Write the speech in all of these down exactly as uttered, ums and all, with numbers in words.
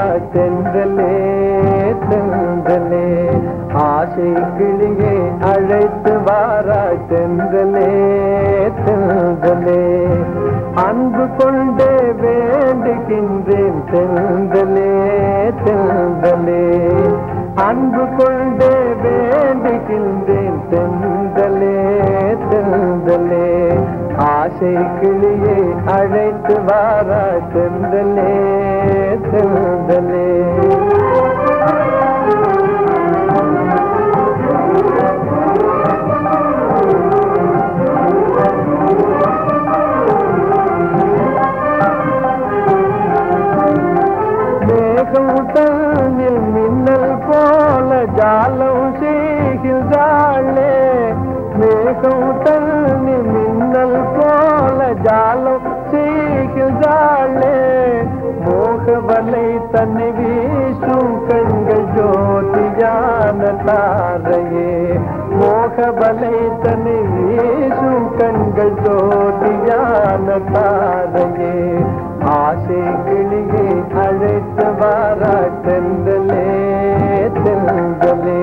தென்றலே தென்றலே ஆசை கிளியே அழைத்து வாராய் தென்றலே தென்றலே அன்பு கொண்டே வேண்டுகின்றேன் தென்றலே தென்றலே அன்பு கொண்டே வேண்டுகின்றேன் தென்றலே தென்றலே ஆசை கிளியே அழைத்து வாராய் தென்றலே தென்றலே தன்னில் மின்னல் போல ஜாலம் செய்கிறாளே மேகம் தன்னில் மின்னல் போல ஜாலம் செய்கிறாளே மோகவலை தன்னை வீசும் கண்கள் ஜோதியான தாரையே மோகவலை தன்னை வீசும் கண்கள் ஜோதியான தாரையே ஆசை கிளியே அழைத்து வாராய் தென்றலே தென்றலே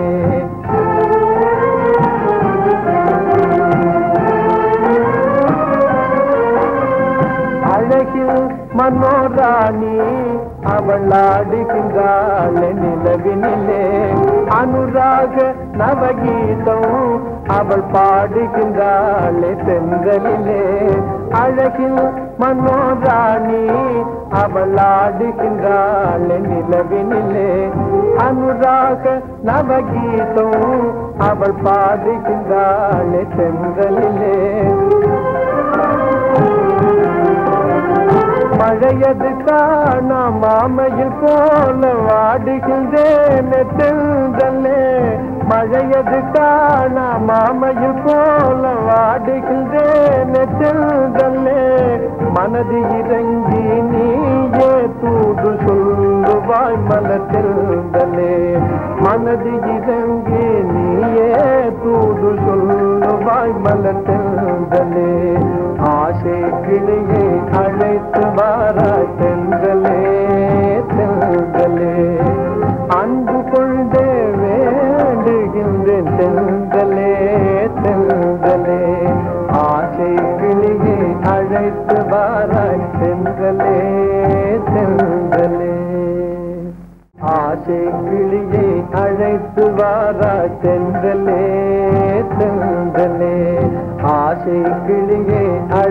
அழகில் மனோராணி அவள் ஆடுகின்றாள் நிலவினிலே அனுராக நவகீதம் அவள் பாடுகின்றாள் தென்றலிலே அழகில் மனோராணி அவள் ஆடுகின்றாள் நிலவினிலே அனுராக நவகீதம் அவள் பாடுகின்றாள் தென்றலிலே மழையது காண மாமையில் போல வாடுகின்றேன் தென்றலே மழையது காண மாமையில் போல வாடுகின்றேன் தென்றலே மனது இறங்கி நீயே தூது சொல்லுவாய் மலர் தென்றலே மனது இறங்கி நீயே தூது சொல்லுவாய் மலர் தென்றலே ஆசை கிளியை அழைத்து வாராய் தென்றலே தென்றலே அன்பு கொண்டே வேண்டுகின்றேன் தென்றலே தென்றலே ஆசை கிளியை அழைத்து வாராய் தென்றலே தென்றலே ஆசை கிளியை அழைத்து வாராய் தென்றலே தென்றலே ஆசை கிளியை